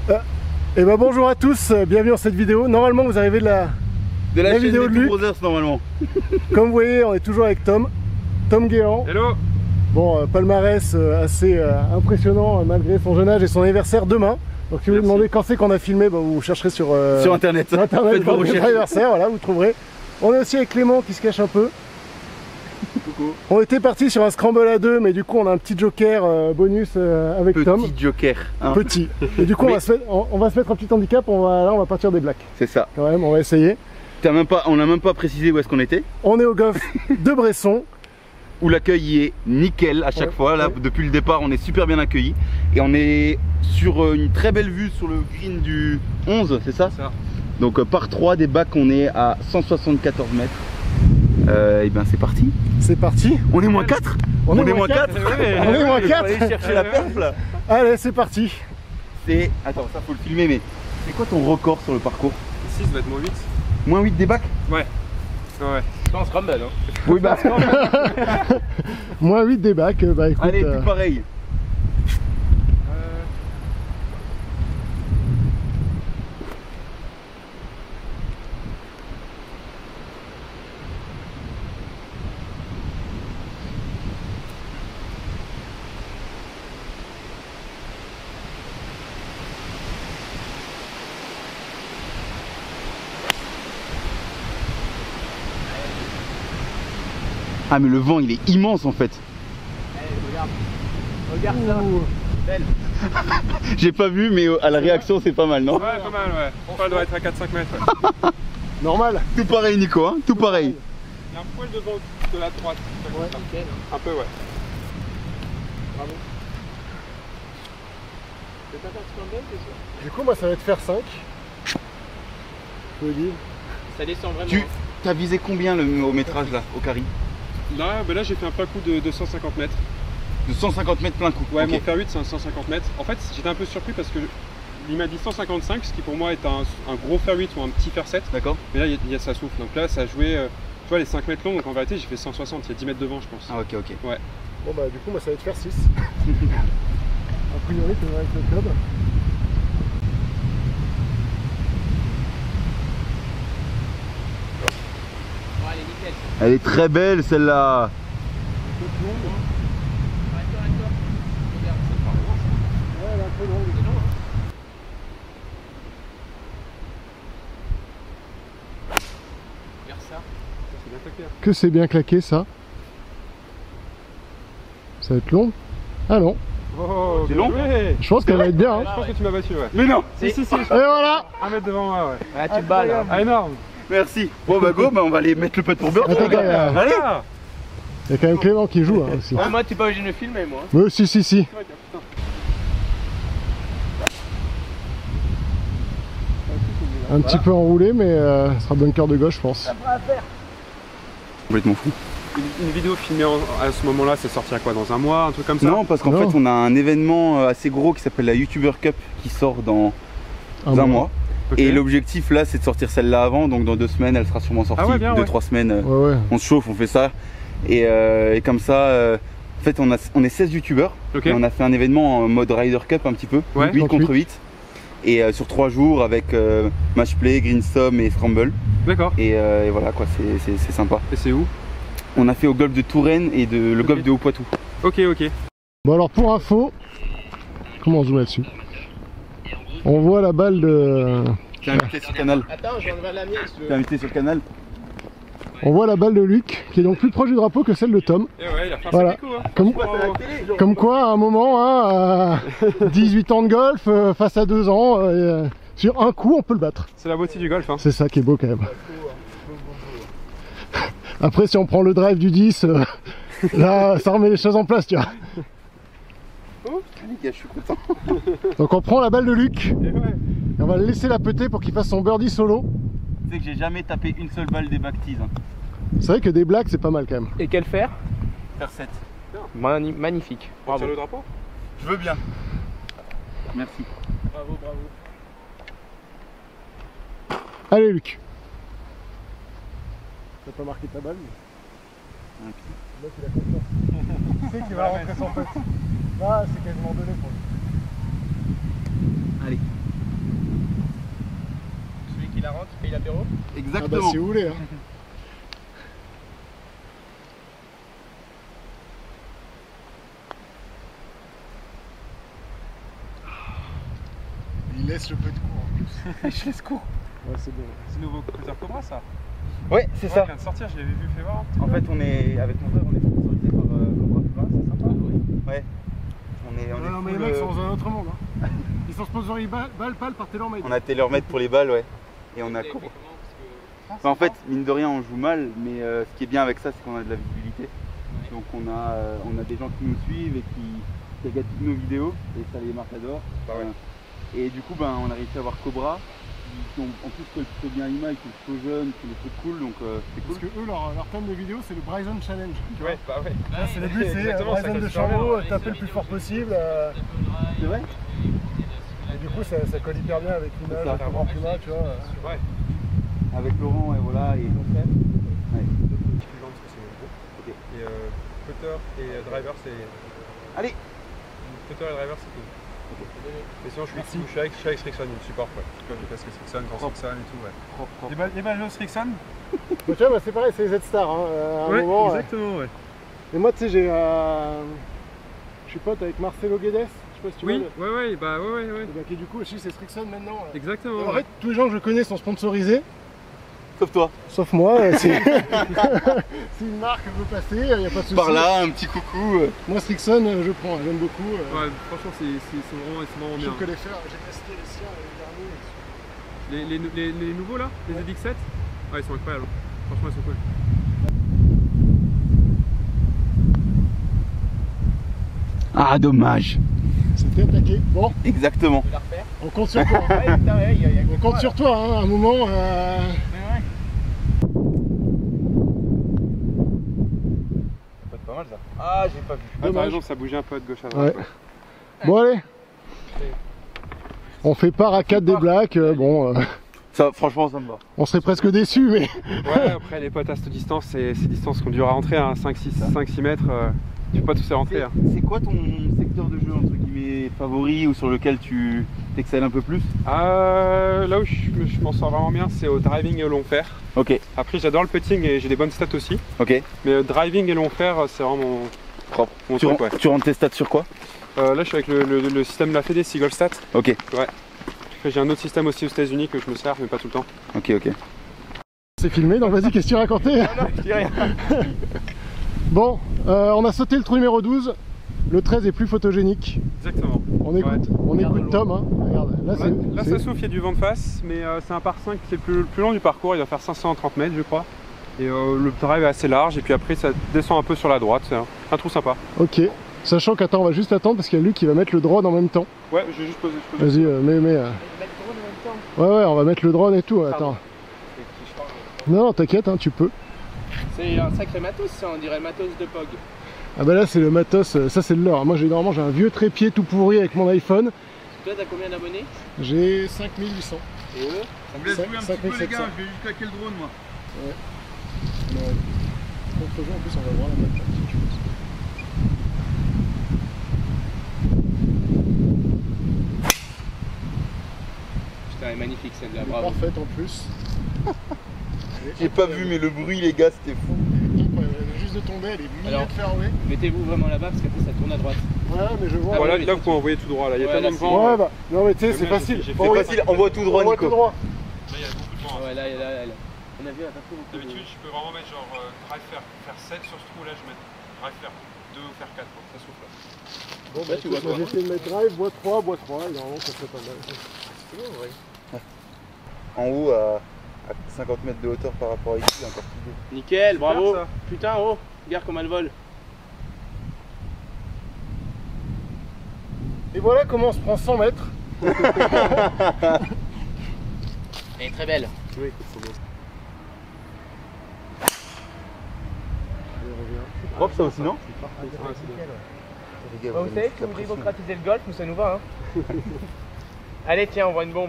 Et ben bonjour à tous, bienvenue dans cette vidéo. Normalement vous arrivez de la chaîne vidéo de des Luc. Brothers normalement. Comme vous voyez, on est toujours avec Tom Guéant. Hello. Bon, palmarès assez impressionnant malgré son jeune âge et son anniversaire demain. Donc si vous vous demandez quand c'est qu'on a filmé, bah, vous chercherez sur internet. Faites vos recherches. Anniversaire, voilà, vous trouverez. On est aussi avec Clément qui se cache un peu. Coucou. On était parti sur un scramble à 2, mais du coup on a un petit joker bonus avec Tom. Petit joker. Hein. Petit. Et du coup on va se mettre un petit handicap, on va partir des blacks. C'est ça. Quand même, on va essayer. On n'a même pas précisé où est-ce qu'on était. On est au golf de Bresson. Où l'accueil est nickel à chaque fois. Là, depuis le départ, on est super bien accueillis. Et on est sur une très belle vue sur le green du 11, c'est ça? Donc par 3 des bacs, on est à 174 mètres. Et bien c'est parti. C'est parti. On est moins 4. On est moins 4. On est moins 4. Aller chercher la perf là. Allez, c'est parti. C'est... Attends, ça faut le filmer, mais c'est quoi ton record sur le parcours? 6 va être moins 8. Moins 8 des bacs? Ouais. Ouais. Pas en scramble, hein. Oui, bah. Moins 8 des bacs, bah écoute. Allez, tout pareil. Ah mais le vent il est immense en fait. Regarde ça. Belle. J'ai pas vu mais à la réaction c'est pas mal, non? Ouais, pas mal, ouais. Enfin, doit être à 4-5 mètres. Ouais. Normal. Tout pareil Nico, hein? Tout pareil. Il y a un poil de vent de la droite. Ouais. Un peu, ouais. Bravo. Du coup moi ça va être faire 5. Je vous le dis. Ça descend vraiment. Tu as visé combien au métrage là, au carry? Là, bah là j'ai fait un plein coup de 150 mètres. De 150 mètres plein coup. Ouais, okay. Mon fer 8 c'est un 150 mètres. En fait j'étais un peu surpris parce que il m'a dit 155, ce qui pour moi est un gros fer 8 ou un petit fer 7. D'accord. Mais là il y a ça souffle. Donc là ça a joué, tu vois, les 5 mètres longs. Donc en vérité j'ai fait 160, il y a 10 mètres de vent je pense. Ah ok. Ouais. Bon bah du coup moi ça va être faire 6. A priori tu vas avec le club. Elle est très belle celle-là. Que c'est bien claqué ça. Ça va être long. Ah non. Oh, c'est long. Je pense qu'elle va être bien. Hein. Je pense que tu m'as battu, ouais. Mais non. Si. Et voilà. 1 mètre devant moi, ouais. Ah, tu te bats là. Ah, énorme. Merci. Bon bah go, bah, on va aller mettre le putt pour birdie. Attends, Allez. Il y a quand même Clément qui joue hein, aussi. Ouais, moi, tu es pas obligé de me filmer, moi. Oui, si. Un petit peu enroulé, mais ce sera bunker de gauche, je pense. Complètement fou. Une vidéo filmée à ce moment-là, c'est sorti à quoi? Dans un mois, un truc comme ça? Non, parce qu'en fait on a un événement assez gros qui s'appelle la YouTuber Cup qui sort dans un mois. Okay. Et l'objectif là c'est de sortir celle-là avant, donc dans 2 semaines elle sera sûrement sortie. Ah ouais, bien, 2-3 semaines, Ouais. on se chauffe, on fait ça. Et comme ça, en fait on est 16 youtubeurs. Okay. Et on a fait un événement en mode Ryder Cup un petit peu, Ouais. 8 contre 8. Et sur 3 jours avec match play, greenstorm et scramble. D'accord. Et voilà quoi, c'est sympa. Et c'est où? On a fait au golfe de Touraine et le golfe de Haut-Poitou. Ok. Bon alors pour info, comment on zoome là-dessus? On voit la balle de... T'es invité sur le canal. Attends, je vais enlever la mienne si tu veux. T'es invité sur le canal. On voit la balle de Luc, qui est donc plus proche du drapeau que celle de Tom. Et ouais, il a fait un Voilà. sacré coup, hein. Comme quoi, à un moment, hein, 18 ans de golf, face à 2 ans, sur un coup, on peut le battre. C'est la beauté du golf, hein. C'est ça qui est beau quand même. Après, si on prend le drive du 10, là, ça remet les choses en place, tu vois. Oh, les gars, je suis content. Donc on prend la balle de Luc, Et ouais. et on va le laisser la péter pour qu'il fasse son birdie solo. Tu sais que j'ai jamais tapé une seule balle des back tees. Hein. C'est vrai que des blagues, c'est pas mal quand même. Et quel fer? Faire 7. Magnifique. On Bravo. tire le drapeau? Je veux bien. Merci. Bravo. Allez Luc. T'as pas marqué ta balle mais... Okay. Là il a confiance. Tu sais qu'il va rentrer son pote. Là c'est quasiment donné pour lui. Allez. l'apéro. Ah bah Exactement. si vous voulez. Hein. Il laisse le peu de cours en plus. Je laisse court. Ouais, c'est bon. C'est le nouveau Cutter Cobra ça. Ouais, c'est Ouais, ça. il vient de sortir, je l'avais vu, fais voir. En fait, on est avec mon frère, on est sponsorisé par Cobra Puma, c'est sympa. Ouais. Non, mais les mecs sont dans un autre monde. Hein. Ils sont sponsorisés balle par TaylorMade. On a TaylorMade pour les balles, ouais. Et on a Cobra. Enfin, en fait, mine de rien, on joue mal, mais ce qui est bien avec ça, c'est qu'on a de la visibilité. Donc on a des gens qui nous suivent et qui regardent toutes nos vidéos et ça les marque adore. Bah ouais. Et du coup, on a réussi à avoir Cobra. Qui ont, en plus, colle plutôt bien à l'image, ils sont plutôt jeunes, ils font des trucs cool, donc c'est cool. Parce que eux, leur thème de vidéo, c'est le Bryson Challenge. Ouais, bah ouais. Là, c'est le but, c'est exactement, ça Bryson colle de super Chambaud, bien. taper le plus fort possible. C'est vrai. Et du coup, ça colle hyper bien avec l'image, Ça, avec un grand Puma, tu vois. Ouais. Avec Laurent, et voilà, et mon frère. Ouais. Plus grand parce que c'est le gros. Ok. Et Cutter et Driver c'est. Allez. Cutter et Driver c'est cool. Mais sinon je suis avec Srixon, il me supporte ouais. Comme les casques Srixon, grand Srixon et tout ouais. Propre. Les balles Srixon. Bah, tu vois, c'est pareil, c'est les Z-Star. Hein, à un Ouais, moment, exactement ouais. Et moi, tu sais, je suis pote avec Marcelo Guedes. Je sais pas si tu Oui, vois. ouais, bah ouais. Et bah, qui du coup aussi c'est Srixon maintenant. Exactement. Et en fait, tous les gens que je connais sont sponsorisés. Sauf toi. Sauf moi, si une marque veut passer, il n'y a pas de souci. Par là, un petit coucou. Moi, Srixon, je prends, j'aime beaucoup. Ouais, franchement c'est vraiment Je bien. trouve que les fers, j'ai testé les siens l'année dernière. Les nouveaux là, les ZX7, ouais ils sont incroyables. Franchement ils sont cool. Ah, dommage. C'était attaqué. Bon, Exactement. Tu veux la refaire? on compte sur toi. Ouais, putain, ouais, y a On compte sur toi, hein, à un moment. Pas mal ça. Ah, j'ai pas vu. Ah, t'as Dommage. raison, ça bougeait un peu de gauche à droite. Ouais. Bon, allez. On fait part à 4 des blacks. Ça, franchement, ça me va. On serait presque déçus, mais. Ouais, après les potes à cette distance, c'est distances qu'on dure à rentrer, hein, 5-6 mètres, tu peux pas tous les rentrer. Hein. C'est quoi ton secteur de jeu entre guillemets favori ou sur lequel tu t'excelles un peu plus? Là où je m'en sors vraiment bien, c'est au driving et au long fer. Ok, Après, j'adore le putting et j'ai des bonnes stats aussi. ok. Mais driving et long fer, c'est vraiment Propre. mon Tu, truc, ouais. tu rentres tes stats sur quoi? Là, je suis avec le système de la Fédé, Seagull Stat. Ok, Après, j'ai un autre système aussi aux États-Unis que je me sers, mais pas tout le temps. ok. C'est filmé, donc vas-y, qu'est-ce que tu racontais? Non, je dis rien. Bon, on a sauté le trou numéro 12. Le 13 est plus photogénique. Exactement. On écoute Tom. Hein. Regarde, Là, ça souffle, il y a du vent de face, mais c'est un par 5 qui est le plus long du parcours, il va faire 530 mètres, je crois. Et le drive est assez large, et puis après, ça descend un peu sur la droite, c'est un trou sympa. Ok. Sachant qu'attends, on va juste attendre parce qu'il y a lui qui va mettre le drone en même temps. Ouais, je vais juste poser. Vas-y, mets. mettre le drone en même temps. Ouais, on va mettre le drone et tout. Attends. Non, t'inquiète, hein, tu peux. C'est un sacré matos, ça, on dirait le matos de Pog. Ah bah là, c'est le matos. Ça, c'est de l'or. Moi, normalement, j'ai un vieux trépied tout pourri avec mon iPhone. Toi, t'as combien d'abonnés? J'ai 5800. Et eux? On me laisse jouer un petit peu les 5700. gars, je vais juste claquer le drone moi. Contre-jeu, en plus, on va voir la même partie, je pense. Putain, elle est magnifique celle-là, Elle est bravo. parfaite en plus. J'ai pas vu, mais le bruit, les gars, c'était fou. Incroyable. Elle vient juste de tomber, elle est milieu Alors, de fairway. Mettez-vous vraiment là-bas parce qu'après ça tourne à droite. Ouais, mais je vois. Voilà, là, vous pouvez envoyer tout droit, là, il y a Ouais, tellement là, de c'est- vent. Ouais, bah, non, mais tu sais, Mais c'est même, facile. j'ai fait Bon, C'est facile, envoie tout droit, envoie tout Nico. droit. Là, il y a beaucoup de vent. Ouais, là, on a vu, elle a pas trop beaucoup. D'habitude, je peux vraiment mettre genre drive faire 7 sur ce trou, là, je mets drive faire 2 ou faire 4, ça souffle. Là. Bon, Là, tu vois moi, quoi? j'ai essayé de mettre drive, bois 3, et normalement, ça serait pas mal. C'est bon, ouais. En haut, à 50 mètres de hauteur par rapport à ici, il y a encore plus beau. Nickel, bravo. ça. Putain, oh, regarde comme elle vole. Et voilà comment on se prend 100 mètres. Elle est très belle. Oui, c'est beau. Allez, reviens. Propre ça aussi, non? Ouais, c'est bien. Les gars, Vous savez que vous démocratisez le golf, nous ça nous va. Hein. Allez, tiens, on voit une bombe.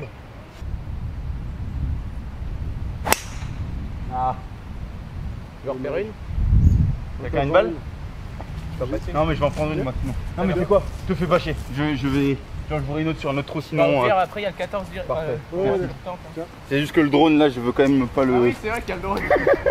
Ah, Tu veux en faire une? T'as une balle? Tu vas passer une? Non, mais je vais en prendre une maintenant. Non, mais fais quoi? Te fais pas chier. Je vais J'en jouerai une autre sur un autre trou On va sinon. faire, après il y a le 14 Parfait. Ouais, C'est juste que le drone là, je veux quand même pas le. Ah oui, c'est vrai qu'il y a le drone.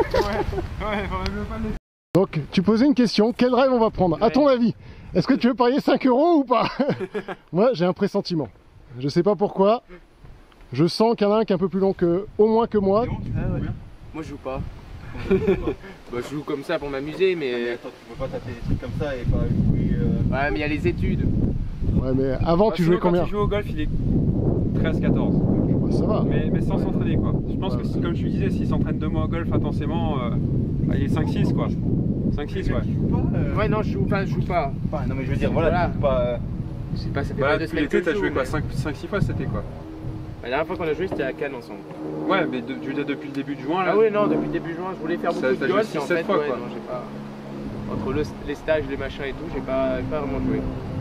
Donc, tu posais une question, quel drive on va prendre? À ton avis, est-ce que tu veux parier 5 € ou pas? Moi, j'ai un pressentiment. Je sais pas pourquoi. Je sens qu'il y en a un qui est un peu plus long que, au moins que moi. Ah ouais. Moi je joue pas. Bah, je joue comme ça pour m'amuser, mais. Attends, tu peux pas taper des trucs comme ça et pas jouer. Ouais, mais il y a les études. Ouais, mais avant, tu jouais combien? Quand il joue au golf, il est 13-14. Bah, ça va. Mais sans s'entraîner quoi. Je pense que si, comme je te disais, s'il s'entraîne 2 mois au golf intensément, il est 5-6 quoi. 5-6 ouais. Ouais, non, je joue pas. Non mais je veux dire, voilà, tu peux pas. Je sais pas, ça fait Bah, pas 2 depuis semaines l'été, que t'as je joué joue, quoi, mais- 5-6 fois cet été quoi. La dernière fois qu'on a joué, c'était à Cannes ensemble. Ouais, mais depuis le début de juin là. Ah oui, non, depuis début juin, je voulais faire Ça, beaucoup t'as de joué golf, et en 6-7 fait, fois, ouais, quoi. non, j'ai pas. Entre les stages, les machins et tout, j'ai pas vraiment joué.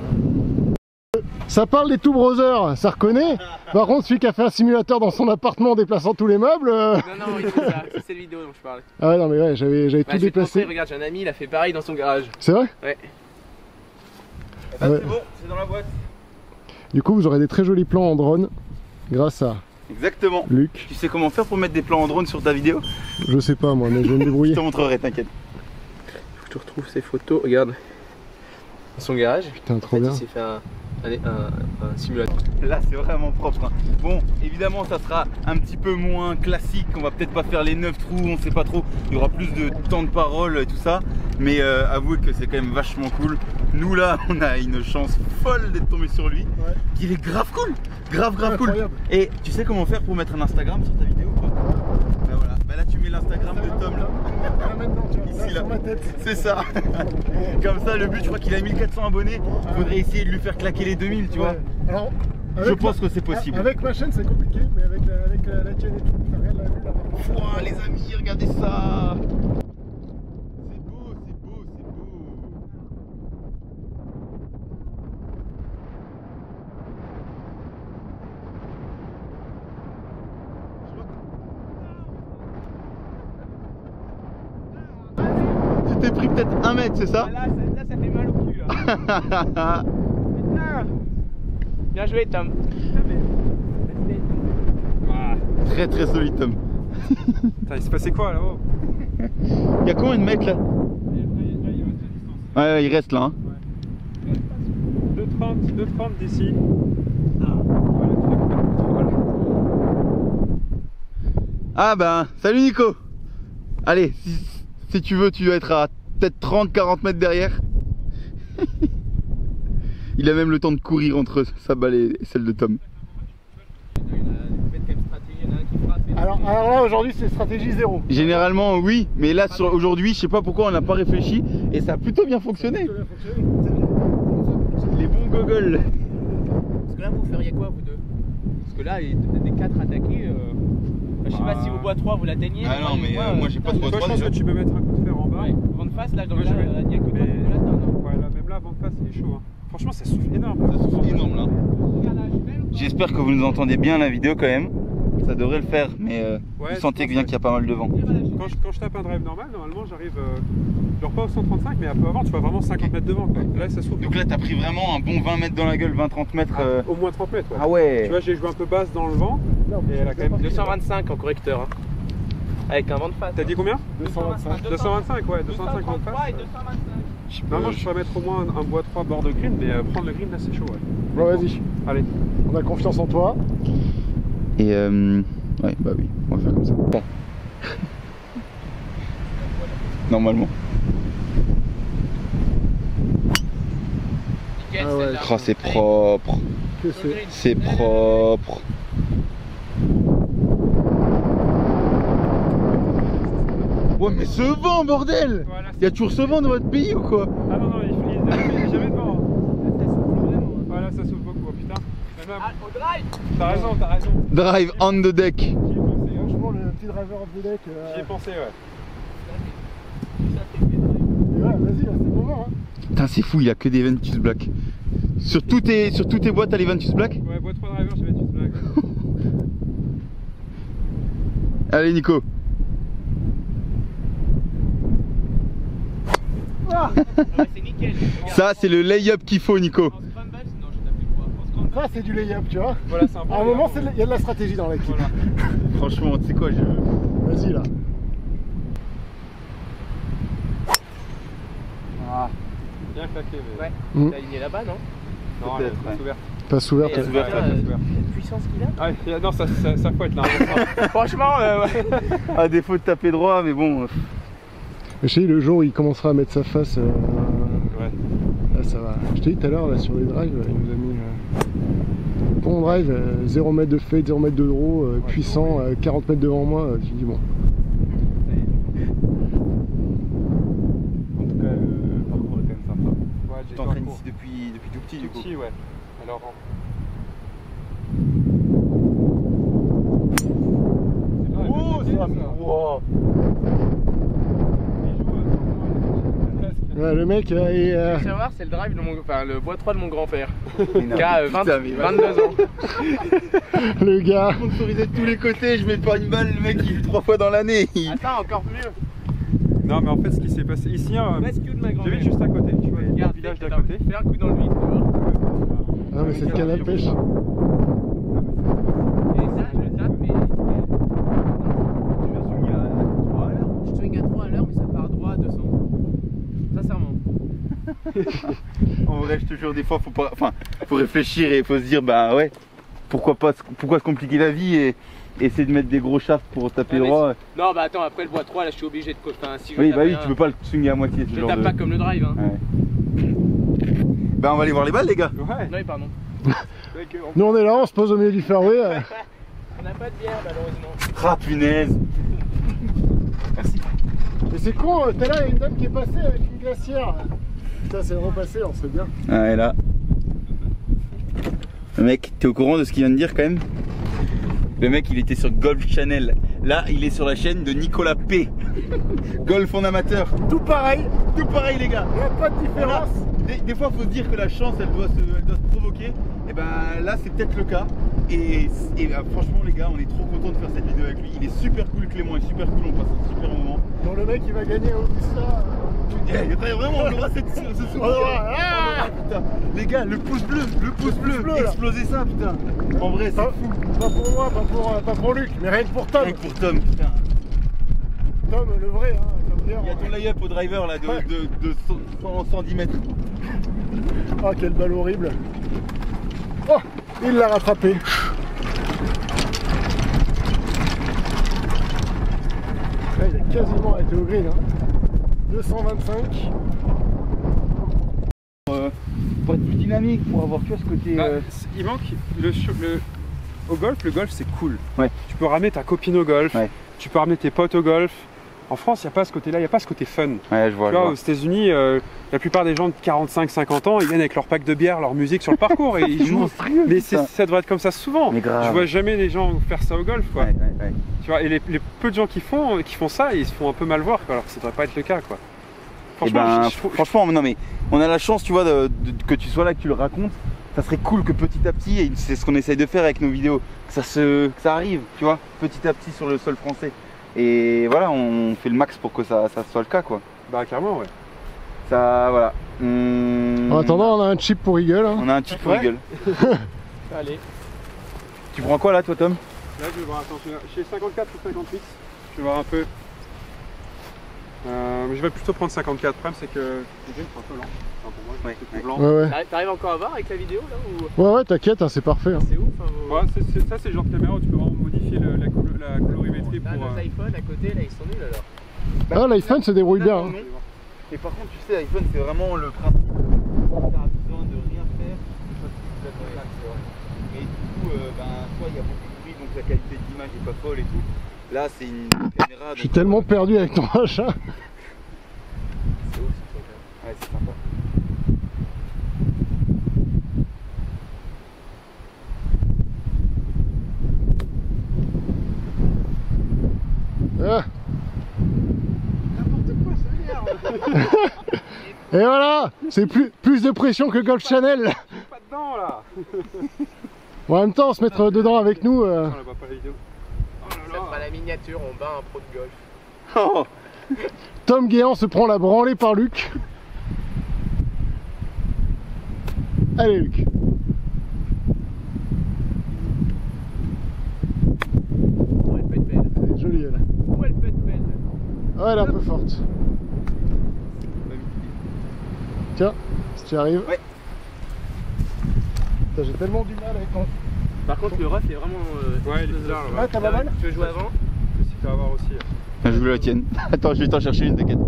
Ça parle des Two Brothers, ça reconnaît. Par contre, celui qui a fait un simulateur dans son appartement en déplaçant tous les meubles. Non, non, il fait ça, c'est cette vidéo dont je parle. Ah ouais, non, mais ouais, j'avais Bah, tout je vais te montrer, déplacé. regarde, j'ai un ami, il a fait pareil dans son garage. C'est vrai? Ouais. Bah, Ouais. c'est bon, c'est dans la boîte. Du coup, vous aurez des très jolis plans en drone grâce à Exactement. Luc. Tu sais comment faire pour mettre des plans en drone sur ta vidéo? Je sais pas moi, mais je vais me Je débrouiller. te montrerai, t'inquiète. Faut que tu retrouves ces photos, regarde. Dans son garage. Putain, trop En fait, bien. il s'est fait un simulateur. Là c'est vraiment propre hein. Bon évidemment ça sera un petit peu moins classique. On va peut-être pas faire les 9 trous, on sait pas trop. Il y aura plus de temps de parole et tout ça. Mais avouez que c'est quand même vachement cool. Nous là on a une chance folle d'être tombé sur lui. Ouais. Il est grave cool. Grave cool. Incroyable. Et tu sais comment faire pour mettre un Instagram sur ta vidéo ou pas? Bah voilà, bah là tu mets l'Instagram de Tom là. Ici là, c'est ça. Comme ça le but, je crois qu'il a 1400 abonnés. Faudrait essayer de lui faire claquer les 2000 tu vois. Ouais. Alors, Je pense que c'est possible. Avec ma chaîne, c'est compliqué, mais avec la tienne et tout, t'as rien de la vue là. Ouah, les amis, regardez ça. C'est beau, c'est beau, c'est beau. Tu t'es pris peut-être 1 mètre, c'est ça? Là, ça fait mal au cul. Là. Putain. Bien joué, Tom. Ah. Très très solide Tom. Putain, il s'est passé quoi là-haut? Il y a combien de mecs là? Ouais, il reste là hein. 2,30 d'ici. Ah ben, salut Nico. Allez, si tu veux, tu vas être à peut-être 30-40 mètres derrière. Il a même le temps de courir entre sa balle et celle de Tom. Alors là, aujourd'hui, c'est stratégie 0. Généralement oui, mais là aujourd'hui, je sais pas pourquoi on n'a pas réfléchi et ça a plutôt bien fonctionné. Les bons goggles. Parce que là, vous feriez quoi, vous deux? Parce que là, des 4 attaqués. Je sais pas si au bois 3 vous l'atteignez. Ah non, mais moi j'ai pas de Toi, bois je 3 pense déjà. que tu peux mettre un coup de fer en bas. Ouais, vent de face, là, donc Moi, là, je vais- il y a que toi, mais- là, non. Ouais, là, même là, avant de face, il est chaud. Hein. Franchement, ça souffle énorme. Ça souffle énorme là. J'espère que vous nous entendez bien la vidéo quand même. Ça devrait le faire, mais Ouais, vous sentez je bien pense, qu'il y a pas mal de vent. Quand je tape un drive normal, normalement, j'arrive. Genre pas au 135, mais un peu avant, tu vas vraiment 50 mètres devant. Quoi. Là, ça souffle. Donc là t'as pris vraiment un bon 20 mètres dans la gueule, 20-30 mètres. Au moins 30 mètres. Ouais. Ah ouais. Tu vois, j'ai joué un peu basse dans le vent. Et elle a quand même. 225 en correcteur. Hein. Avec un vent de face. T'as dit combien? 225. 225, ouais, 225 vent de face. et 225. Normalement, je pourrais mettre au moins un bois 3 bord de green, mais prendre le green là, c'est chaud. Ouais. Bon, vas-y, Allez. on a confiance en toi. Et ouais, bah oui, on va faire comme ça. Bon. Normalement. Nickel, Ah ouais. celle-là. Oh, c'est propre. Que c'est. C'est propre. Ouais, mais ce vent, bordel! Voilà, Il y a toujours ce vent dans votre pays ou quoi? Ah non, non, il n'y a jamais de vent. Voilà, ça souffle beaucoup, putain. Même là, Ah, au drive. t'as raison, t'as raison. Drive on the deck. J'y ai pensé, hein. Franchement, le petit driver off the deck. J'y ai pensé, ouais. Ouais, vas-y, là, c'est le moment. Hein. Putain, c'est fou, il a que des Ventus Black. Sur toutes tes boîtes, t'as les Ventus Black? Ouais, bois 3 driver, j'avais une blague. Allez, Nico. Ouais, c'est nickel. Regarde, Ça, c'est le lay-up qu'il faut, Nico. en scramble, non, je t'appelle quoi? En scramble, Là, c'est du lay-up, tu vois. Voilà, c'est un bon À un lay-up. moment, il y a de la stratégie dans l'équipe. Voilà. Franchement, tu sais quoi, Vas-y, là. Ah, Bien claqué, mais. Ouais. Mm. T'as aligné là-bas, non? Non, elle est Peut-être, ouais. ouverte. Passe ouverte. Et, ouverte, putain, passe ouverte. la puissance qu'il a. Ah, non, ça faut être là. Franchement, ouais. à défaut de taper droit, mais bon. Je sais, le jour où il commencera à mettre sa face, Ouais. là, ça va. Je t'ai dit tout à l'heure, là, sur les drives, il nous a mis bon drive, 0 m de fade, 0 m de draw, puissant, 40 mètres devant moi. Tu dis bon. En tout cas, le parcours est quand même sympa. Ouais, Tu t'entraînes ici depuis tout petit, du coup. Petit, ouais. Alors, Oh, ça, wow. Ouais, le mec est. Tu vas voir, c'est le drive de mon, enfin le bois 3 de mon grand-père. Mais non, Qui a putain, mais 22 ans. Le gars. Sponsorisé de tous les côtés, je mets pas une balle, le mec il joue 3 fois dans l'année. Attends, encore mieux. non, mais en fait, ce qui s'est passé ici, Rescue de ma j'ai grand-mère. vu juste à côté, tu vois, il y a Regarde, le village d'à attends, côté. fais un coup dans le vide, tu vois. Ah, mais c'est le canne à pêche. Et ça, je le tape, mais. Je swing à 3 à l'heure, mais ça part droit à 200. Sincèrement. En vrai, je te jure, des fois, faut réfléchir et faut se dire, bah ouais, pourquoi se compliquer la vie et essayer de mettre des gros shafts pour taper Ah, mais droit. Non, bah attends, après le bois 3, là je suis obligé de. Enfin, si je Oui, tape bah oui, rien, tu peux pas le swinger à moitié. Je ce le genre tape de... pas comme le drive, hein. Ouais. Bah, on va aller voir les balles, les gars. Ouais. Oui, pardon. Nous, on est là, on se pose au milieu du fairway. On n'a pas de bière, malheureusement. Ah, punaise. Merci. Mais c'est con, tout à l'heure, il y a une dame qui est passée avec une glacière. Putain, c'est repassé, on sait bien. Ah, et là. Le mec, t'es au courant de ce qu'il vient de dire quand même? Le mec, il était sur Golf Channel. Là, il est sur la chaîne de Nicolas P. Golf en amateur. Tout pareil, les gars. Il n'y a pas de différence. Des fois, il faut se dire que la chance, elle doit se provoquer. Et ben là, c'est peut-être le cas. Et franchement, les gars, on est trop contents de faire cette vidéo avec lui. Il est super cool, Clément est super cool. On passe un super moment. Bon, le mec, il va gagner au Augusta. Vraiment, on aura ce souvenir. Putain. Les gars, le pouce bleu, bleu, là. explosez ça, putain. En vrai, c'est Pas, fou. pas pour moi, pas pour Luc, mais rien que pour Tom. Rien que pour Tom, putain. Tom, le vrai, hein. Tom Il y a ton lay-up au driver là de 110 mètres. Ah, quelle balle horrible. Oh, il l'a rattrapé. Ouais, il a quasiment été au green. Hein. 225. Pour être plus dynamique, pour avoir que ce côté. Il manque au golf, le golf c'est cool. Ouais. Tu peux ramener ta copine au golf, Ouais. tu peux ramener tes potes au golf. En France, il n'y a pas ce côté-là, il n'y a pas ce côté fun. Ouais, je vois. Tu vois, aux États-Unis, la plupart des gens de 45-50 ans, ils viennent avec leur pack de bière, leur musique sur le parcours et ils jouent. monstrueux. Mais ça devrait être comme ça souvent. Mais grave. Je vois jamais les gens faire ça au golf, quoi. Ouais. Tu vois, et les peu de gens qui font ça, ils se font un peu mal voir, quoi, alors que ça devrait pas être le cas, quoi. Franchement, Franchement, non mais on a la chance, tu vois, que tu sois là, que tu le racontes. Ça serait cool que petit à petit, et c'est ce qu'on essaye de faire avec nos vidéos, que ça arrive, tu vois, petit à petit sur le sol français. Et voilà, on fait le max pour que ça soit le cas, quoi. Bah clairement, ouais. Ça, voilà. En attendant, on a un chip pour Eagle. Hein. On a un chip pour Ouais. Eagle. Allez. Tu prends quoi là, toi, Tom? Là, je vais voir, attends, chez 54 ou 58, je vais voir un peu. Mais je vais plutôt prendre 54. Le problème, c'est que le game est un peu lent. Enfin, pour moi, Ouais, c'est blanc. Ouais, ouais. T'arrives encore à voir avec la vidéo là ou... Ouais, t'inquiète, hein, c'est parfait. Hein. C'est ouf, hein, vos... Ouais, ça, c'est le genre de caméra où tu peux vraiment modifier la colorimétrie Là, pour. nos iPhones à côté, là, ils sont nuls alors. Ah, l'iPhone se débrouille bien. Hein. Et par contre, tu sais, l'iPhone, c'est vraiment le principe. T'as besoin de rien faire, parce que tu te relax, tu vois. Et du coup, soit il y a beaucoup de bruit, donc la qualité de l'image est pas folle et tout. Là, c'est une caméra. Je suis tellement perdu avec ton machin. C'est ouf, ce truc. Ouais, c'est sympa. Ah. N'importe quoi, ça m'énerve. Et voilà, c'est plus de pression que Golf Channel. Pas dedans là. Bon, en même temps, se mettre dedans avec nous. On la voit pas la vidéo. Oh là Ça là. fera la miniature, on bat un pro de golf. Oh, Tom Guéant se prend la branlée par Luc. Allez, Luc. Ouais, elle est un peu forte. Tiens, si tu arrives. Ouais. J'ai tellement du mal avec ton... Par contre, le rough est vraiment. Ouais, il est bizarre. Ah, t'as pas mal? Tu veux jouer avant? Si tu vas avoir aussi. Je voulais la tienne. Attends, je vais t'en chercher une, t'inquiète.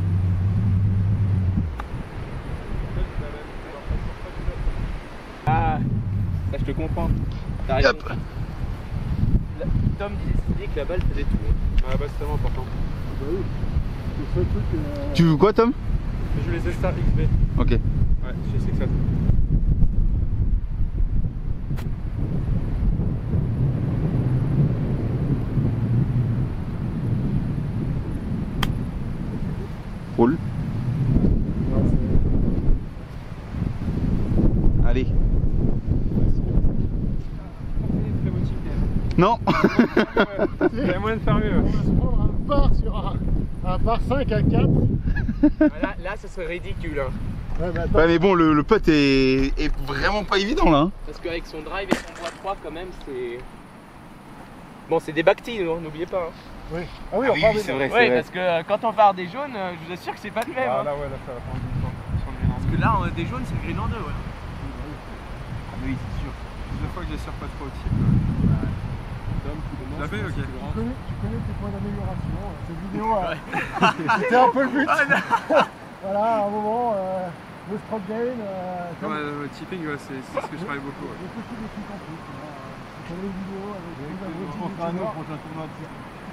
Ah, ça je te comprends. T'as raison. Hop. Tom disait que la balle faisait tout. Hein. Ah bah c'est tellement important. Bah oui. C'est le seul truc. Tu veux quoi, Tom? Je joue les Zestar XB. Ok. Ouais, je sais que ça. Roule. Allez. Très motivé. Non. Il y a moyen de faire mieux. On va se prendre un par sur un par 5 à 4. Là, ça serait ridicule. Hein. Ouais, mais attends. Ouais, mais bon, le putt est vraiment pas évident là. Hein. Parce qu'avec son drive et son bois 3, quand même, c'est. Bon, c'est des bactis, n'oubliez pas. Hein. Oui. Ah oui, Ah on oui, parle c'est de... vrai. Ouais, parce que quand on part des jaunes, je vous assure que c'est pas le même. Ah Hein. là ouais, là ça va prendre du temps. Sur le green en Parce que là, on a des jaunes, c'est le green en deux. Ouais. Oui, c'est sûr. Plusieurs fois que j'essaie pas trop au type. Tu l'as fait, ok. Tu connais tes points d'amélioration. Cette vidéo, c'était un peu le but. Voilà, à un moment, le stroke gain. Le tipping, ouais, c'est ce que je travaille beaucoup. Ouais. Les petits défis en plus. Tu connais les vidéos avec les abrutis On fera un du autre Nord. prochain tournoi dessus.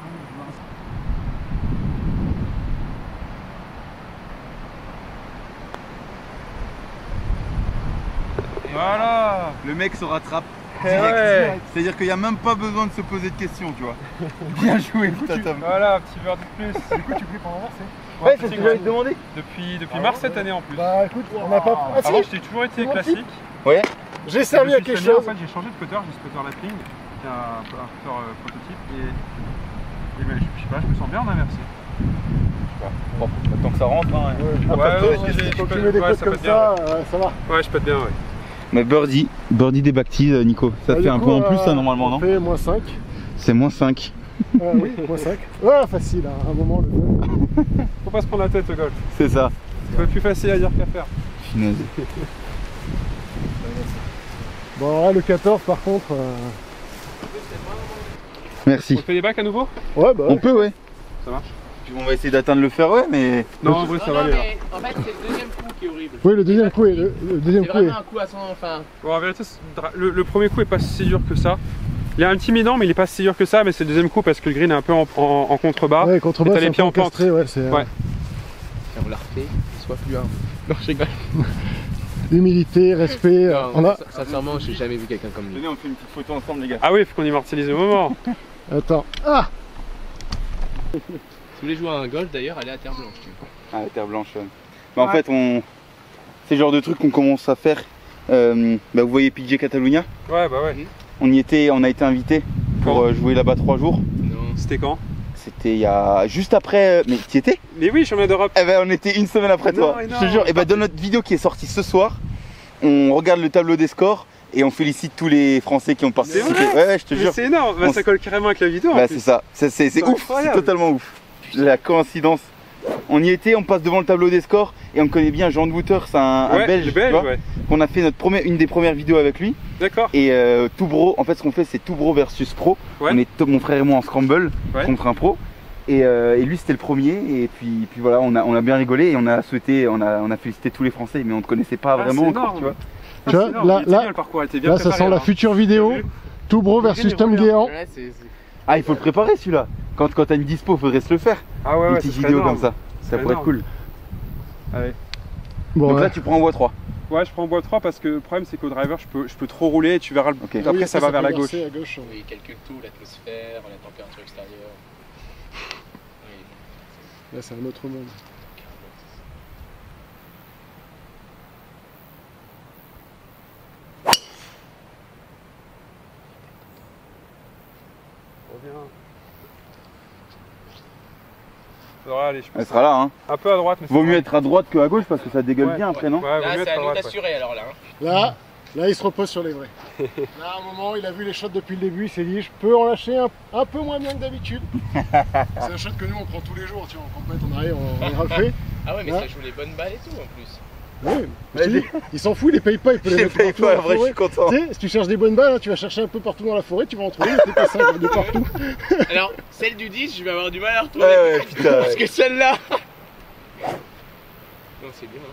Voilà. Le mec se rattrape Eh direct. ouais. C'est-à-dire qu'il n'y a même pas besoin de se poser de questions, tu vois. Bien joué, putain, Tom. Voilà, petit beurre de plus. Du coup, tu pries pour renverser. Ouais, c'est ce que j'allais te demander. Depuis mars cette année en plus. Bah écoute, on n'a pas. Ah si, Avant, j'ai toujours été Mon classique. Ouais. j'ai servi à Depuis quelque cette année, chose. En fait, j'ai changé de putter, j'ai ce putter Lapling, qui est un putter prototype. Et ben, je sais pas, je me sens bien en inversé. Bon, tant que ça rentre. Hein. Quand tu mets des ouais, potes ça comme peut être bien, ça va. Ouais, je peux être bien, ouais. Mais birdie des bactis, Nico. Ça te Bah, fait du un coup, point en plus, ça, normalement, on non? fait moins 5. C'est moins 5. Oui, moins 5. Ouais, facile, hein, à un moment le jeu. Faut pas se prendre la tête au golf. C'est ça. C'est plus facile à dire qu'à faire. Finesse. Bon, là, le 14, par contre. Merci. On fait des bacs à nouveau? Ouais, bah. On peut, ouais. Ça marche. Puis on va essayer d'atteindre le fairway, mais. Non, en vrai, ça va aller. Là. mais en fait, c'est le deuxième coup qui est horrible. Oui, le deuxième coup est. Le deuxième C'est coup est. vraiment un coup à son. Enfin. Bon, en vérité, le premier coup est pas si dur que ça. Il est intimidant, mais il est pas si dur que ça. Mais c'est le deuxième coup parce que le green est un peu en contrebas. Ouais, contrebas, Et t'as c'est les un pieds peu en pente. encastré, ouais, c'est. Ouais. On l'a refait, sois plus humble. Non, je rigole. Humilité, respect. Non, On a. sincèrement, j'ai jamais vu quelqu'un comme lui. Venez, on fait une petite photo ensemble, les gars. Ah oui, il faut qu'on immortalise le moment. Attends. Ah! Si vous voulez jouer à un golf d'ailleurs, allez à Terre Blanche. Tu vois. Ah, la terre blanche. Bah, en fait, c'est le genre de truc qu'on commence à faire. Bah, vous voyez PJ Catalunya? Ouais, bah ouais. On a été invité pour jouer là-bas 3 jours. Non. C'était quand? C'était il y a juste après. Mais tu y étais? Mais oui, championnat d'Europe. Eh ben, on était une semaine après Non, toi. non, Je te jure. Et ben, dans notre vidéo qui est sortie ce soir, on regarde le tableau des scores et on félicite tous les Français qui ont participé. vrai Ouais, je te Mais jure. c'est énorme. Bah, ça colle carrément avec la vidéo. en Bah, plus. c'est ça. C'est ouf. C'est incroyable. totalement ouf. La coïncidence. On y était, on passe devant le tableau des scores et on connaît bien Jean de Wouter, c'est un Ouais, Belge. le tu Belge, vois. ouais. On a fait une des premières vidéos avec lui. D'accord. Et tout bro, en fait, ce qu'on fait, c'est tout bro versus pro. Ouais. On est mon frère et moi en scramble Ouais. contre un pro. Et lui, c'était le premier. Et puis voilà, on a bien rigolé et on a félicité tous les Français, mais on ne connaissait pas vraiment c'est encore, énorme. tu vois. Tu vois, C'est énorme, là- il était là- bien, le parcours était bien Là, ça préparé, sent la hein. future vidéo. T'as vu? Tout bro Le versus green est Tom bien. Guéant. Ouais, c'est. Ah, il faut le préparer celui-là. Quand t'as une dispo, faudrait se le faire. Ah ouais, Une ouais, petite ce serait vidéo énorme. comme ça. Ça serait pourrait être énorme. cool. Allez. Bon, Donc ouais. là, tu prends en voie 3. Ouais, je prends bois 3 parce que le problème c'est qu'au driver, je peux trop rouler et tu verras. Ok. Après, Oui, ça va vers peut la gauche. verser à gauche. Oui, il calcule tout, l'atmosphère, la température extérieure. Oui. Là, c'est un autre monde. Faudra aller, je Elle pense. sera là, hein. Un peu à droite, mais Vaut c'est mieux vrai. être à droite qu'à gauche parce que ça dégueule Ouais. bien après, non? Ouais, vaut Là, mieux c'est être à à nous droite. Ouais. d'assurer alors là. Hein. Là, Là, il se repose sur les vrais. Là, à un moment, il a vu les shots depuis le début, il s'est dit, je peux en lâcher un peu moins bien que d'habitude. C'est un shot que nous, on prend tous les jours, tu vois, en compète, on arrive, on le refait. Ah ouais, mais Là. ça joue les bonnes balles et tout en plus. Oui, je te dis, il s'en fout, il les paye pas, il peut les mettre partout dans la vrai, je forêt. suis content. Tu sais, si tu cherches des bonnes balles, hein, tu vas chercher un peu partout dans la forêt, tu vas en trouver, mais t'es pas simple de partout. Alors, celle du 10, je vais avoir du mal à la retrouver. Ouais, putain. Parce que celle-là. Non, c'est bien.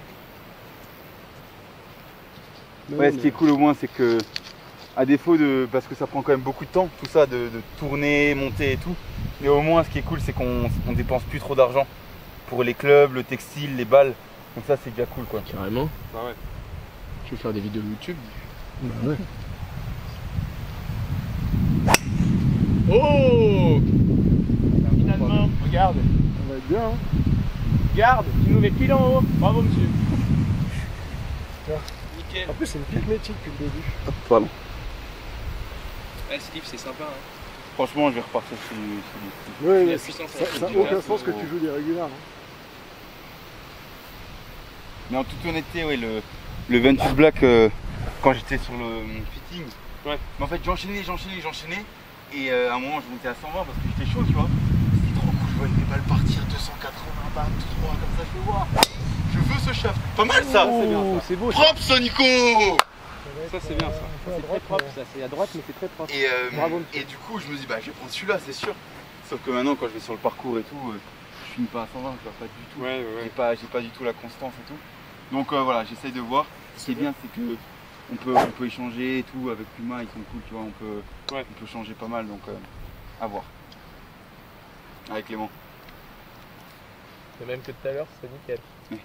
Hein. Ouais, ce qui est cool au moins, c'est que, à défaut de. Parce que ça prend quand même beaucoup de temps, tout ça, de tourner, monter et tout. Mais au moins, ce qui est cool, c'est qu'on dépense plus trop d'argent pour les clubs, le textile, les balles. Donc ça, c'est déjà cool quoi. Carrément. Bah ouais. Je vais faire des vidéos YouTube. Bah ouais. Oh! Finalement, regarde. Ça va être bien, hein. Regarde, tu nous mets pile en haut. Bravo, monsieur. Nickel. En plus, c'est une pique métique depuis le début. Pardon. Ouais, Steve, c'est sympa. Hein. Franchement, je vais repartir sur du. Ouais, La mais puissance, ça elle n'a fait aucun du sens que tu joues des régulars. Hein. Mais en toute honnêteté, ouais, le Ventus Black, quand j'étais sur le fitting, Ouais. mais en fait j'enchaînais. Et à un moment, je montais à 120 parce que j'étais chaud, tu vois. C'était trop cool, je voyais les balles partir 280, bam, 3 comme ça, je fais voir. Je veux ce shaft. Pas mal ça. c'est bien, ça. C'est beau. Propre, Sonico. Ça, c'est bien, ça. C'est très propre, ça. C'est à droite, mais c'est très propre. Bravo. Et du coup, je me dis, bah, je vais prendre celui-là, c'est sûr. Sauf que maintenant, quand je vais sur le parcours et tout, je finis pas à 120, tu vois, pas du tout. Ouais, ouais, ouais. J'ai pas du tout la constance et tout. Donc voilà, j'essaye de voir. Ce qui est bien, c'est que on peut échanger et tout avec Puma, ils sont cool, tu vois, on peut changer pas mal, donc à voir. Avec Clément. Le même que tout à l'heure, c'est nickel. Oui.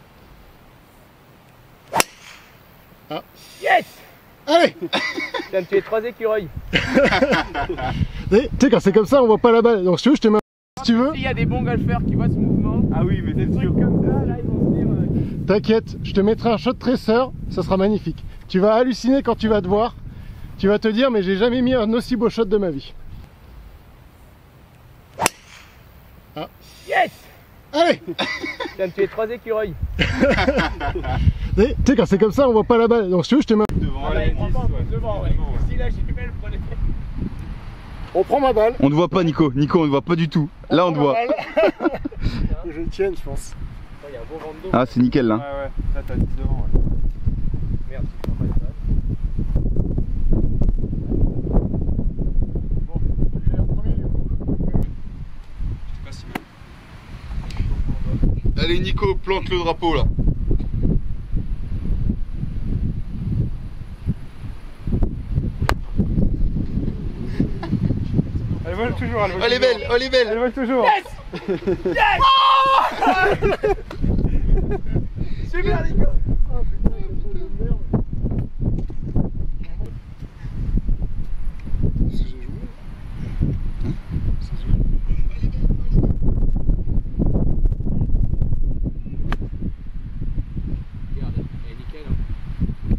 Ah. Yes! Allez! Tu viens de tuer 3 écureuils. Tu sais, quand c'est comme ça, on voit pas la balle. Donc si tu veux, je te mets un... Si tu veux, S'il y a des bons golfeurs qui voient ce mouvement, Ah oui, mais des trucs comme ça, là, ils vont se dire. t'inquiète, je te mettrai un shot traceur, ça sera magnifique. Tu vas halluciner quand tu vas te voir. Tu vas te dire, mais j'ai jamais mis un aussi beau shot de ma vie. Ah. Yes! Allez! Tu viens de tuer 3 écureuils. Tu sais, quand c'est comme ça, on voit pas la balle. Donc si tu veux, je te mets... Devant, Ah bah, allez, il prend 10, pas, ouais. devant, ouais. Si là, j'ai du mal, prenez. On prend ma balle. On ne voit pas, Nico. Nico, on ne voit pas du tout. Là, on te voit. Que je le tienne, je pense. Il y a un beau vent de dos. Ah, c'est nickel là. Ouais, ouais. Là, t'as 10 devant, ouais. Merde, tu prends pas les balles. Bon, je vais en premier du coup. C'est pas si mal. Allez, Nico, plante le drapeau là. Elle vole toujours, elle vole Elle est toujours. belle, elle est belle. Elle vole toujours. Super, Nico! Ah putain, quel jeu de merde. Qu'est-ce que j'ai joué? Qu'est-ce que j'ai joué? Regarde, elle est nickel. Hein.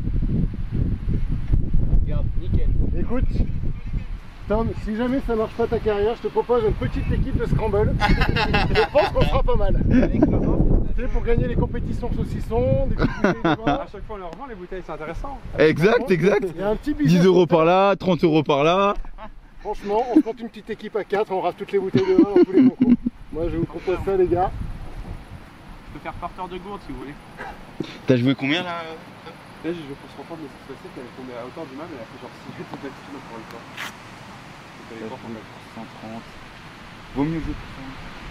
Regarde, nickel. Écoute, Tom, si jamais ça marche pas ta carrière, je te propose une petite équipe de scramble. Je pense qu'on sera pas mal. Avec le vent, Tu sais, pour gagner les compétitions saucissons, des petites bouteilles de vin. À chaque fois, on leur revend les bouteilles, c'est intéressant. Exact, exact. Il y a un petit business. 10 euros par là, 30 euros par là. Franchement, on se monte une petite équipe à 4, on rase toutes les bouteilles de vin dans tous les concours. Moi, je vous propose ça, les gars. je peux faire porteur de gourde si vous voulez. T'as joué combien là? Là, j'ai joué pour se reprendre, mais cette fois-ci, elle est tombée à hauteur du mât, mais elle a fait genre 6 mètres d'altitude encore une fois. Donc, elle est forte en fait. 130. Vaut mieux jouer pour ça.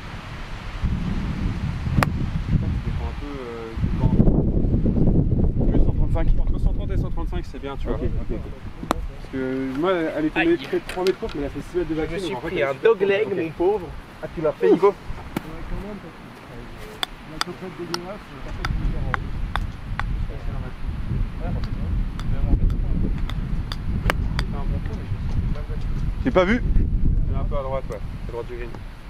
Ça dépend un peu du vent. Plus 135. Entre 130 et 135, c'est bien, tu vois. Parce que moi, elle est tombée Aïe. près de 3 mètres courte, mais elle a fait 6 mètres de Je me vacuum. suis donc en fait, pris elle un est super dogleg, courte. mon pauvre. Ah, tu l'as fait, Nico? La coquette dégueulasse, J'ai pas vu. Elle est un peu à droite, ouais. À droite du green.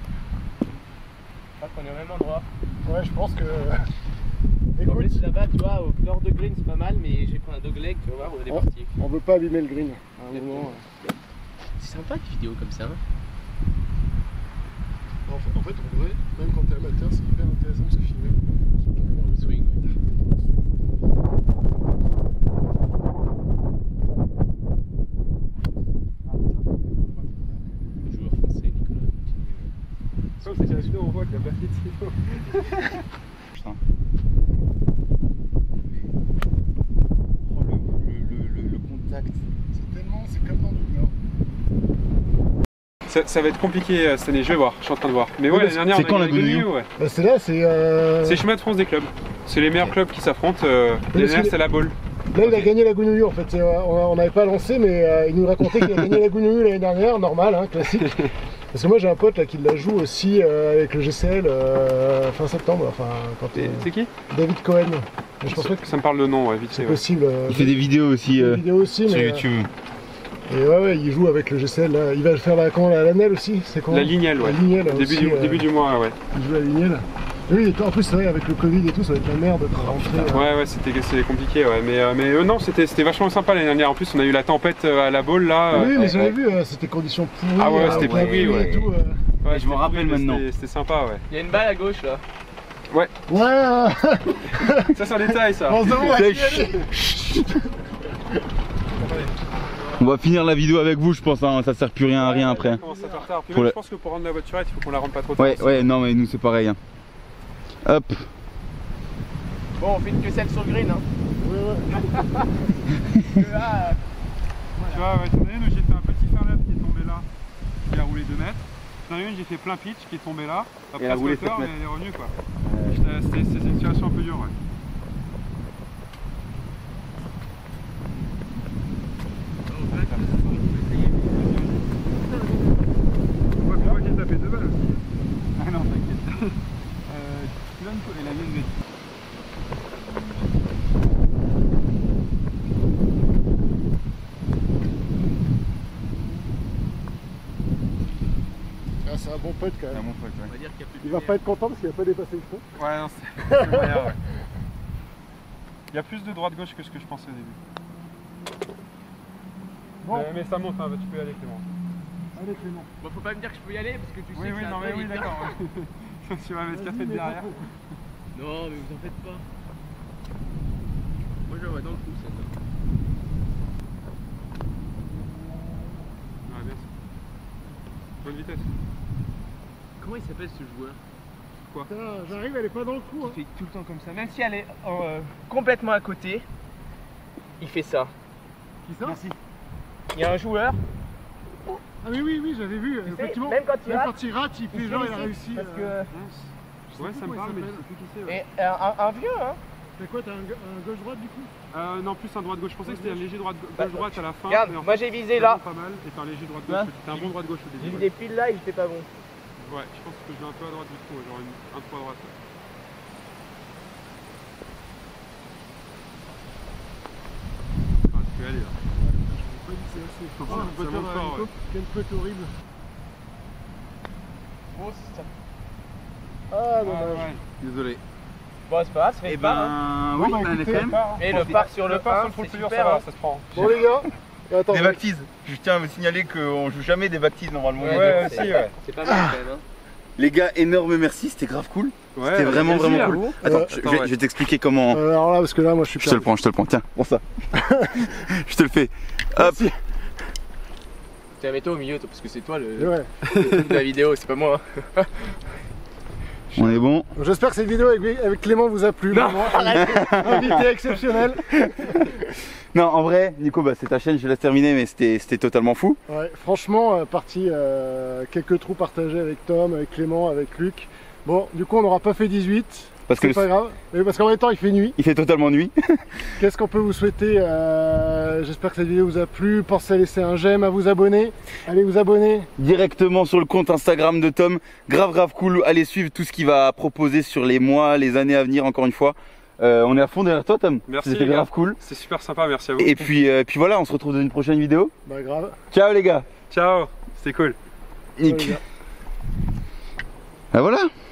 Je crois qu'on est au même endroit. ouais, je pense que... En plus, Écoute, là-bas, tu vois, au nord de green, c'est pas mal, mais j'ai pris un dogleg, tu vas voir, on est parti. on veut pas abîmer le green. À un moment, C'est sympa une vidéo comme ça. Hein. en fait, en vrai, même quand t'es amateur, c'est hyper intéressant de se filmer. Swing, ouais. l'impression que c'est la on voit qu'il y a pas de Putain. Le contact. C'est comme dans du nord. Ça va être compliqué cette année, je vais voir, je suis en train de voir. Mais ouais, l'année dernière, c'est quand la Gounouillou? ouais. Bah, c'est là, c'est. C'est les chemins de France des clubs. C'est les meilleurs clubs qui s'affrontent. L'année dernière, c'est la Baule. Là, il a gagné la Gounouillou en fait. On n'avait pas lancé, mais il nous racontait qu'il a gagné la Gounouillou l'année dernière, normal, hein, classique. Parce que moi j'ai un pote là qui la joue aussi avec le GCL fin septembre. Enfin, quand. C'est qui? David Cohen. Mais je pense pas que ça me parle de nom, ouais, vite c'est possible. Il fait des vidéos aussi, aussi sur mais, YouTube. Et ouais, il joue avec le GCL là. Il va faire la Nel aussi, c'est quoi? La Lignelle, ouais. La Lignelle, début du mois, ouais. Il joue la Lignelle. Oui, en plus, c'est vrai, avec le Covid et tout, ça va être la merde de rentrer. Ouais, c'était compliqué, ouais. Mais non, c'était vachement sympa l'année dernière. En plus, on a eu la tempête à la Baule là. Oui, mais j'avais vu, c'était conditions pourries. Ah ouais, c'était pourri, ouais. Et tout, ouais, je me rappelle maintenant. C'était sympa, ouais. Il y a une balle à gauche là. Ouais. Ouais. Ça, c'est un détail, ça. On va finir la vidéo avec vous, je pense, hein. Ça sert plus rien à rien après. Ça fait retard. Puis même, je pense que pour rendre la voiturette, il faut qu'on la rende pas trop tard. Ouais, non, mais nous c'est pareil. Hein. Hop. Bon, on fait une que celle sur le green. Hein. Tu vois, ouais, t'en as une où j'ai fait un petit fairleft qui est tombé là, il a roulé 2 mètres. T'en as une, j'ai fait plein pitch qui est tombé là, après a roulé 7 mais mètres. elle est revenue quoi. C'est une situation un peu dure, ouais. On voit qu'il a tapé 2 balles aussi. Ah non, t'inquiète. Et la mienne, Ah, c'est un bon pote quand même. C'est un bon pote, ouais. On va dire qu'il y a plus de Il va pas être content parce qu'il va pas dépasser le fond. Ouais, non, c'est moyen, ouais. Il y a plus de droite-gauche que ce que je pensais au début. Bon. Mais ça monte, hein, tu peux y aller Clément. Allez Clément. Bon, faut pas me dire que je peux y aller parce que tu sais que Oui, ça non, va mais très oui, vite, hein. d'accord. Tu vas mettre 4 mètres derrière. Non, mais vous en faites pas. Moi je la vois dans le trou, ça. Ouais, bien. Bonne vitesse. Comment il s'appelle ce joueur? Putain, j'arrive, elle est pas dans le coup. Hein. Il fait tout le temps comme ça. Même si elle est complètement à côté, il fait ça. Qui ça? Merci. Il y a un joueur. Ah oui, j'avais vu. Tu sais, Effectivement, même quand il rate, il fait genre il a réussi. Parce que... Ouais, ça me parle, mais je sais plus qui c'est. Ouais. Et un vieux, hein. C'est quoi, t'as un gauche-droite du coup? Non, plus un droite-gauche. Je pensais que c'était un léger gauche-droite à la fin. Regarde, mais en moi fait, j'ai visé là. pas mal, et t'as un léger droite-gauche. T'as un bon droite-gauche au J'ai début. visé pile là, il était pas bon. Ouais, je pense que je vais un peu à droite du coup, genre un trou à droite. Ouais. Ah, tu peux y aller là. Pas dit que c'est assez. Faut pas, ça monte fort, ouais. Quel truc horrible. Bon, c'est ça. Ah, dommage. ouais. Désolé. Bon, c'est pas grave, ça fait Eh pas. ben, Bon, oui, bah, on a écoutez, quand même. Et le parc sur le parc parc, sur le c'est trou dur, super. ça va, Hein. ça se prend. Bon les gars, attends, Des bactises. Je tiens à vous signaler qu'on joue jamais des bactises normalement. Ouais, aussi, ouais. C'est pas mal quand même. Hein. Les gars, énorme merci, c'était grave cool. Ouais, C'était vraiment vas-y, là. cool. Attends, Ouais. je vais t'expliquer comment. alors là, parce que là, moi je suis Je te le prends, tiens, prends ça. Je te le fais. Hop. Merci. Tiens, mets-toi au milieu, toi, parce que c'est toi le Ouais. truc de la vidéo, c'est pas moi. Hein. On est bon. Donc, j'espère que cette vidéo avec Clément vous a plu. Non, Vraiment, invité exceptionnel. Non, en vrai, Nico, bah, c'est ta chaîne, je laisse terminer, mais c'était totalement fou. Ouais, franchement, parti quelques trous partagés avec Tom, avec Clément, avec Luc. Bon, du coup, on n'aura pas fait 18. Parce que C'est pas grave. Mais parce qu'en même temps, il fait nuit. il fait totalement nuit. Qu'est-ce qu'on peut vous souhaiter? J'espère que cette vidéo vous a plu. Pensez à laisser un j'aime, à vous abonner. Allez vous abonner. Directement sur le compte Instagram de Tom. Grave cool. Allez suivre tout ce qu'il va proposer sur les mois, les années à venir, encore une fois. On est à fond derrière toi, Tom. Merci, C'était les gars. grave cool. C'est super sympa, merci à vous. Et puis voilà, on se retrouve dans une prochaine vidéo. Bah grave. Ciao les gars. Ciao, c'était cool. Ciao, les Nick. gars. Ah voilà.